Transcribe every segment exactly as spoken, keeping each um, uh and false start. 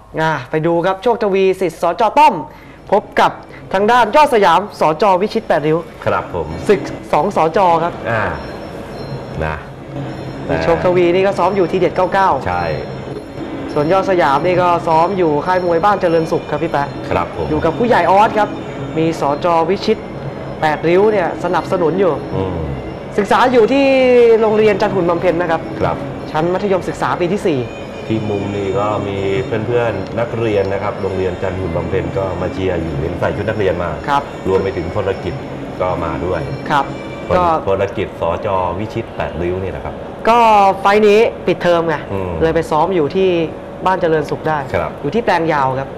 อ่าไปดูครับโชคทวีสิทธิ์สจต้อมพบกับทางด้านยอดสยามสจวิชิตแปดริ้วครับผมศึกสองสจครับอ่านะโชคทวีนี่ก็ซ้อมอยู่ทีเด็ดเก้าเก้าใช่ส่วนยอดสยามนี่ก็ซ้อมอยู่ค่ายมวยบ้านเจริญสุขครับพี่แป๊ะครับผมอยู่กับผู้ใหญ่ออสครับมีสจวิชิตแปดริ้วเนี่ยสนับสนุนอยู่ศึกษาอยู่ที่โรงเรียนจันทหุ่นบำเพ็ญนะครับครับชั้นมัธยมศึกษาปีที่สี่ที่มุมนี้ก็มีเพื่อนๆนักเรียนนะครับโรงเรียนจันทหุ่นบำเพ็ญก็มาเชียร์อยู่เห็นใส่ชุดนักเรียนมาครับรวมไปถึงพลกิจก็มาด้วยครับก็พลกิจสจวิชิตแปดริ้วนี่นะครับก็ไฟนี้ปิดเทอมไงเลยไปซ้อมอยู่ที่บ้านเจริญสุขได้อยู่ที่แปลงยาวครับ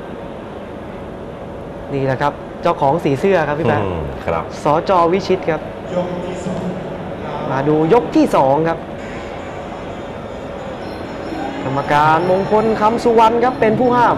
นี่แหละครับเจ้าของสีเสื้อครับพี่แป๊ะครับสจวิชิตครับมาดูยกที่สองครับกรรมการมงคลคำสุวรรณครับเป็นผู้ห้าม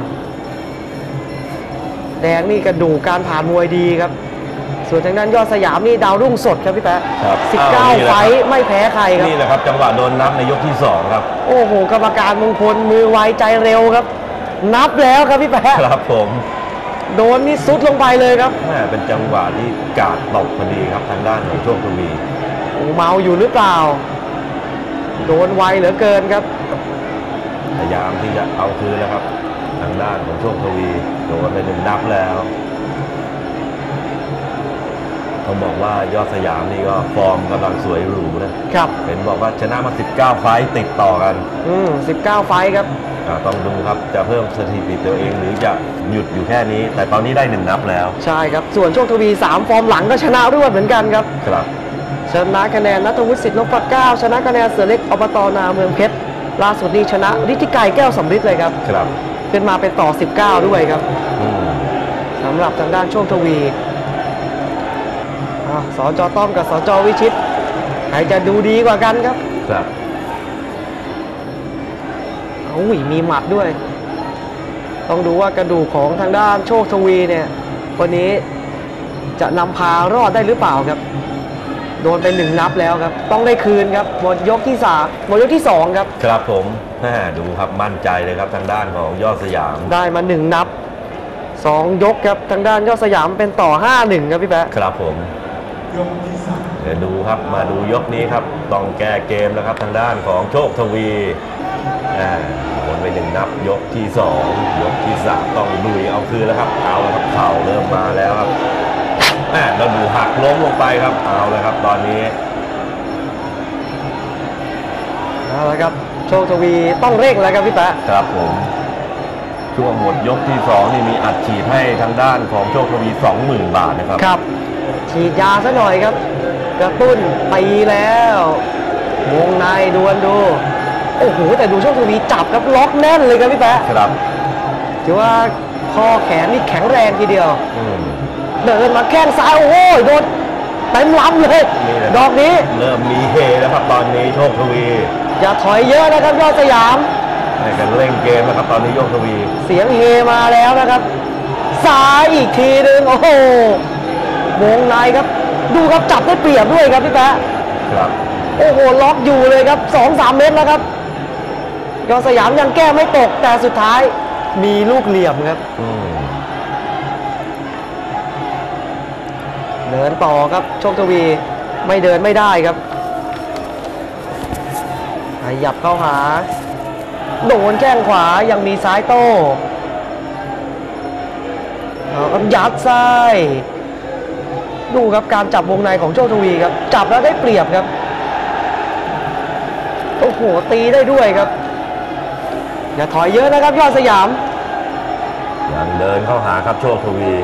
แดงนี่กระดูกการผ่านมวยดีครับส่วนทางด้านยอดสยามนี่ดาวรุ่งสดครับพี่แป๊ะสิบเก้าไฟไม่แพ้ใครครับนี่แหละครับจังหวะโดนนับในยกที่สองครับโอ้โหกรรมการมงคลมือไวใจเร็วครับนับแล้วครับพี่แป๊ะครับผมโดนนี่ซุดลงไปเลยครับแม่เป็นจังหวะที่กาดตกพอดีครับทางด้านของโชคทวีโอ้เมาอยู่หรือเปล่าโดนไวเหลือเกินครับพยายามที่จะเอาคืนแล้วครับทางด้านของโชคทวีโดนไปหนึ่งนับแล้วต้องบอกว่ายอดสยามนี่ก็ฟอร์มกำลังสวยหรูนะครับเห็นบอกว่าชนะมาสิบเก้าไฟต์ติดต่อกันอืมสิบเก้าไฟต์ครับต้องดูครับจะเพิ่มสถิติตัวเองหรือจะหยุดอยู่แค่นี้แต่ตอนนี้ได้หนึ่งนับแล้วใช่ครับส่วนโชคทวีสามฟอร์มหลังก็ชนะด้วยเหมือนกันครับครับชนะคะแนนณัฐวุฒิสิทธิ์นพเก้าชนะคะแนนเสือเล็กอบตนาเมืองเพชรล่าสุดนี้ชนะฤทธิไกรแก้วสำริดเลยครับครับขึ้นมาเป็นต่อสิบเก้าด้วยครับสำหรับทางด้านโชคทวีสจต้อมกับสจวิชิตใครจะดูดีกว่ากันครับครับอุ้ยมีหมัดด้วยต้องดูว่ากระดูกของทางด้านโชคทวีเนี่ยวันนี้จะนำพารอดได้หรือเปล่าครับโดนไปหนึ่งนับแล้วครับต้องได้คืนครับหมดยกที่สามหมดยกที่สองครับครับผมดูครับมั่นใจเลยครับทางด้านของยอดสยามได้มาหนึ่งนับสองยกครับทางด้านยอดสยามเป็นต่อห้าหนึ่งครับพี่แป๊ะครับผมเดี๋ยวดูครับมาดูยกนี้ครับต้องแก้เกมแล้วครับทางด้านของโชคทวีอ่าโดนไปหนึ่งนับยกที่สองยกที่สามต้องลุยเอาคืนแล้วครับเอาแล้วครับเข่าเริ่มมาแล้วครับแม่เราดูหักล้มลงไปครับเอาเลยครับตอนนี้เอาละครับโชคทวีต้องเร่งแล้วครับพี่แป๊ะครับผมช่วงหมดยกที่สองนี่มีอัดฉีดให้ทางด้านของโชคทวี สองหมื่น บาทนะครับครับฉีดยาซะหน่อยครับกระตุ้นตีแล้ววงในดวลดูโอ้โหแต่ดูโชคทวีจับครับล็อกแน่นเลยครับพี่แป๊ะครับถือว่าข้อแขนนี่แข็งแรงทีเดียวเดินมาแข้งซ้ายโอ้โหโดนเต็มลำเลยดอกนี้เริ่มมีเฮแล้วครับตอนนี้โชคทวีอย่าถอยเยอะนะครับยอดสยามในการเร่งเกมนะครับตอนนี้โชคทวีเสียงเฮมาแล้วนะครับซ้ายอีกทีหนึ่งโอ้โหวงในครับดูครับจับได้เปรียบด้วยครับพี่แป๊ะครับโอ้โหล็อกอยู่เลยครับ สองสาม เมตรแล้วครับยอดสยามยังแก้ไม่ตกแต่สุดท้ายมีลูกเหลี่ยมครับเดินต่อครับโชคทวีไม่เดินไม่ได้ครับขยับเข้าหาโดนแข้งขวายังมีซ้ายโต้เอาครับยัดซ้ายดูครับการจับวงในของโชคทวีครับจับแล้วได้เปรียบครับโอ้โหตีได้ด้วยครับอย่าถอยเยอะนะครับยอดสยามยังเดินเข้าหาครับโชคทวี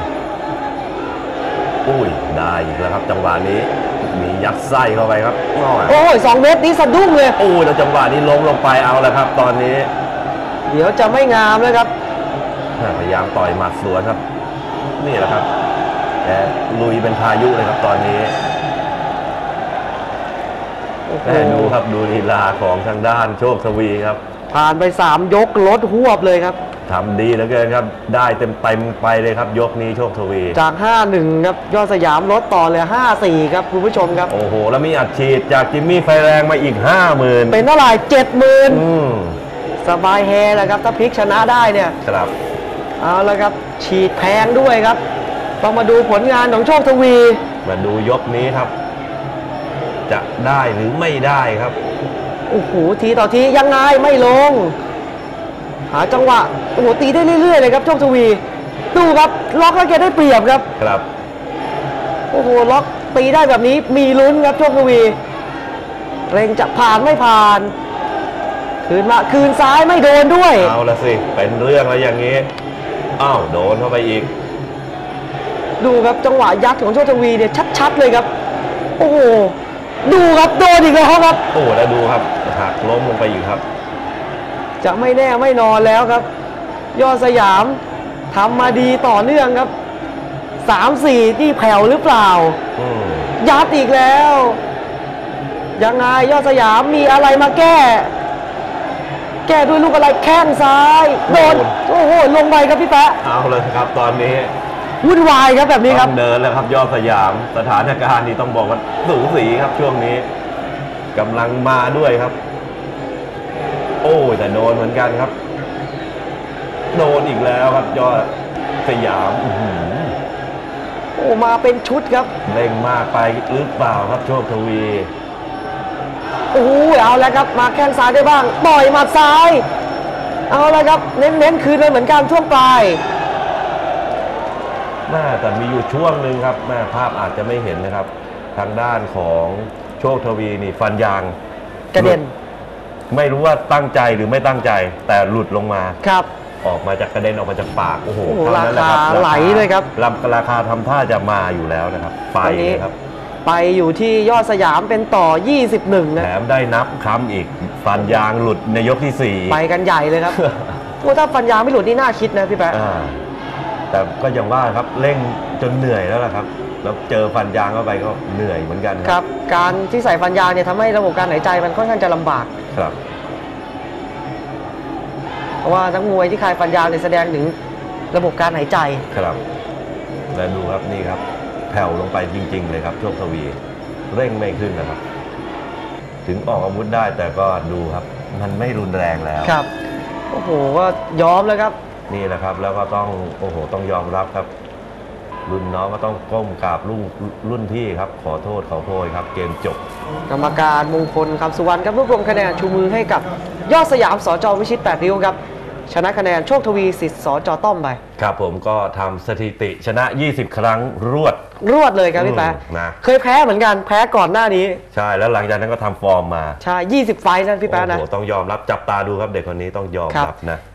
อุ้ยได้อีกแล้วครับจังหวะนี้มียัดไส้เข้าไปครับโอ้ยสองเมตรนี้สะดุ้งเลยโอ้ยแล้วจังหวะนี้ล้มลงไปเอาแล้วครับตอนนี้เดี๋ยวจะไม่งามเลยครับพยายามต่อยหมัดสวนครับนี่แหละครับแกลุยเป็นพายุเลยครับตอนนี้แต่ดูครับดูลีลาของทางด้านโชคทวีครับผ่านไปสามยกลดหวบเลยครับทำดีเหลือเกินครับได้เต็มเต็มไปเลยครับยกนี้โชคทวีจาก ห้าหนึ่ง ครับยอดสยามลดต่อเลย ห้าสี่ ครับคุณผู้ชมครับโอ้โหแล้วมีอัดฉีดจากจิมมี่ไฟแรงมาอีก ห้าหมื่นเป็นเท่าไหร่ เจ็ดหมื่นสสบายแฮแหละครับถ้าพลิกชนะได้เนี่ยครับเอาละครับฉีดแพงด้วยครับต้องมาดูผลงานของโชคทวีมาดูยกนี้ครับ จะได้หรือไม่ได้ครับโอ้โหทีต่อทียังไงไม่ลง หาจังหวะโอ้โหตีได้เรื่อยๆเลยครับโชคทวีดูครับล็อกแล้วแกได้เปรียบครับครับโอ้โหล็อกตีได้แบบนี้มีลุ้นครับโชคทวีเร่งจะผ่านไม่ผ่าน คืนมาคืนซ้ายไม่โดนด้วยเอาละสิเป็นเรื่องแล้วอย่างนี้อ้าวโดนเข้าไปอีกดูครับจังหวะยัดของโชคทวีเนี่ยชัดๆเลยครับโอ้โหดูครับโดนอีกแล้วครับโอ้แล้วดูครับหักล้มลงไปอีกครับจะไม่แน่ไม่นอนแล้วครับ ยอดสยามทำมาดีต่อเนื่องครับสามสี่ที่แผ่วหรือเปล่าอืมยัดอีกแล้ว ยังไงยอดสยามมีอะไรมาแก้ แก้ด้วยลูกอะไรแข้งซ้ายโดนโอ้โหลงไปครับพี่แปะเอาเลยครับตอนนี้วุ่นวายครับแบบนี้คต้รัอบ งเดินแล้วครับยอดสยามสถานการณ์นี้ต้องบอกว่าสูสีครับช่วงนี้กำลังมาด้วยครับ โอ้ยแต่โดนเหมือนกันครับ โดนอีกแล้วครับยอดสยามอื้อหือโอ้มาเป็นชุดครับเร่งมากไปหรือเปล่าครับโชคทวีโอ้โหเอาแล้วครับมาแข้งซ้ายได้บ้างต่อยหมัดซ้าย เอาแล้วครับเน้นๆคืนเลยเหมือนกันช่วงปลายแม่แต่มีอยู่ช่วงหนึ่งครับแม่ภาพอาจจะไม่เห็นนะครับ ทางด้านของโชคทวีนี่ฟันยางกระเด็นหลุไม่รู้ว่าตั้งใจหรือไม่ตั้งใจ แต่หลุดลงมาครับออกมาจากกระเด็นออกมาจากปากโอ้โหโอ้โหเท่นั้นแหละราคาไหลเลยครับราคาราคาทำท่าจะมาอยู่แล้วนะครับไปตอนนี้เลยครับไปอยู่ที่ยอดสยามเป็นต่อยี่สิบเอ็ดนะแถมได้นับค้ำอีกฟันยางหลุดในยกที่สี่ไปกันใหญ่เลยครับ โอ้ถ้าฟันยางไม่หลุดนี่น่าคิดนะพี่แป๊ะอ่าแต่ก็ยังว่าครับเร่งจนเหนื่อยแล้วล่ะครับแล้วเจอฟันยางเข้าไปก็เหนื่อยเหมือนกันครับ การที่ใส่ฟันยางเนี่ยทำให้ระบบการหายใจมันค่อนข้างจะลำบากครับเพราะว่านักมวยที่คลายฟันยางเนี่ยแสดงถึงระบบการหายใจครับและดูครับนี่ครับแผ่วลงไปจริง ๆ เลยครับโชคทวี เร่งไม่ขึ้นนะครับ ถึงออกอาวุธได้แต่ก็ดูครับ มันไม่รุนแรงแล้วครับ โอ้โหก็ยอมแล้วครับนี่แหละครับ แล้วก็ต้องโอ้โหต้องยอมรับครับ รุ่นน้องก็ต้องก้มกราบรุ่นรุ่นพี่ครับ ขอโทษขอโพยครับ เกมจบกรรมการมงคลคำสุวรรณครับรวบรวมคะแนนชูมือให้กับยอดสยามสจวิชิตแปดริ้วครับชนะคะแนนโชคทวีสิทธิ์สจต้อมไปครับผมก็ทำสถิติชนะยี่สิบครั้งรวดรวดเลยครับพี่แป๊ะอืมนะเคยแพ้เหมือนกันแพ้ก่อนหน้านี้ใช่แล้วหลังจากนั้นก็ทำฟอร์มมาใช่ยี่สิบไฟล์นั่นพี่แป๊ะนะโอ้โหต้องยอมรับจับตาดูครับเด็กคนนี้ต้องยอมครับรับนะ